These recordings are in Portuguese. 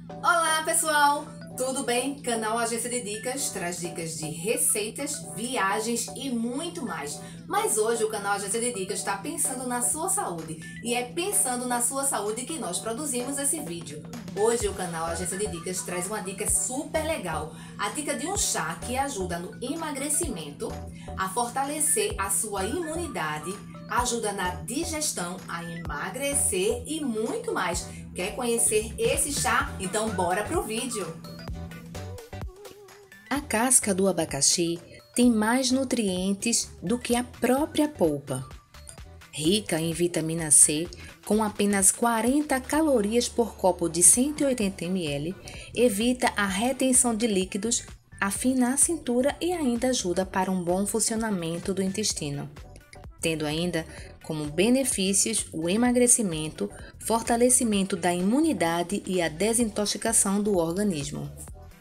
Olá pessoal, tudo bem? Canal Agência de Dicas traz dicas de receitas, viagens e muito mais. Mas hoje o canal Agência de Dicas está pensando na sua saúde e é pensando na sua saúde que nós produzimos esse vídeo. Hoje o canal Agência de Dicas traz uma dica super legal, a dica de um chá que ajuda no emagrecimento, a fortalecer a sua imunidade, ajuda na digestão, a emagrecer e muito mais. Quer conhecer esse chá? Então bora pro vídeo! A casca do abacaxi tem mais nutrientes do que a própria polpa. Rica em vitamina C, com apenas 40 calorias por copo de 180 ml, evita a retenção de líquidos, afina a cintura e ainda ajuda para um bom funcionamento do intestino, tendo ainda como benefícios o emagrecimento, fortalecimento da imunidade e a desintoxicação do organismo.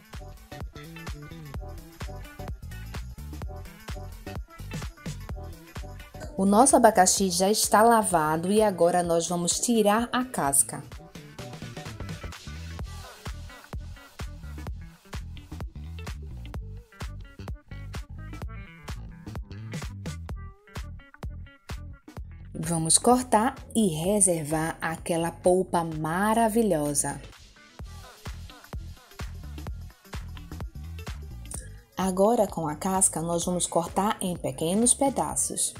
O nosso abacaxi já está lavado e agora nós vamos tirar a casca. Vamos cortar e reservar aquela polpa maravilhosa. Agora, com a casca, nós vamos cortar em pequenos pedaços.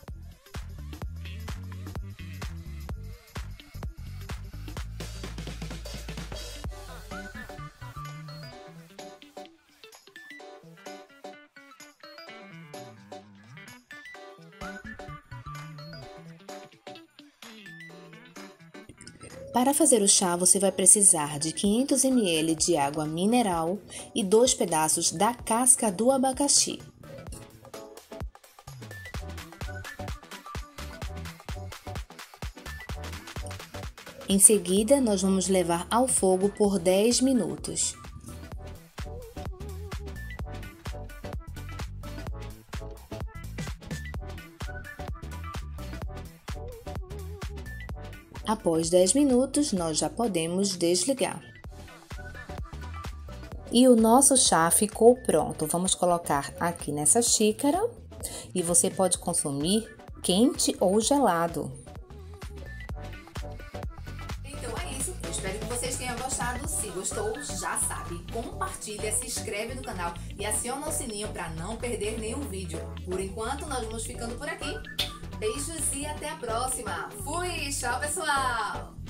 Para fazer o chá, você vai precisar de 500 ml de água mineral e 2 pedaços da casca do abacaxi. Em seguida, nós vamos levar ao fogo por 10 minutos. Após 10 minutos, nós já podemos desligar. E o nosso chá ficou pronto. Vamos colocar aqui nessa xícara e você pode consumir quente ou gelado. Então é isso, eu espero que vocês tenham gostado. Se gostou, já sabe, compartilha, se inscreve no canal e aciona o sininho para não perder nenhum vídeo. Por enquanto, nós vamos ficando por aqui. Beijos e até a próxima. Fui! Tchau, pessoal!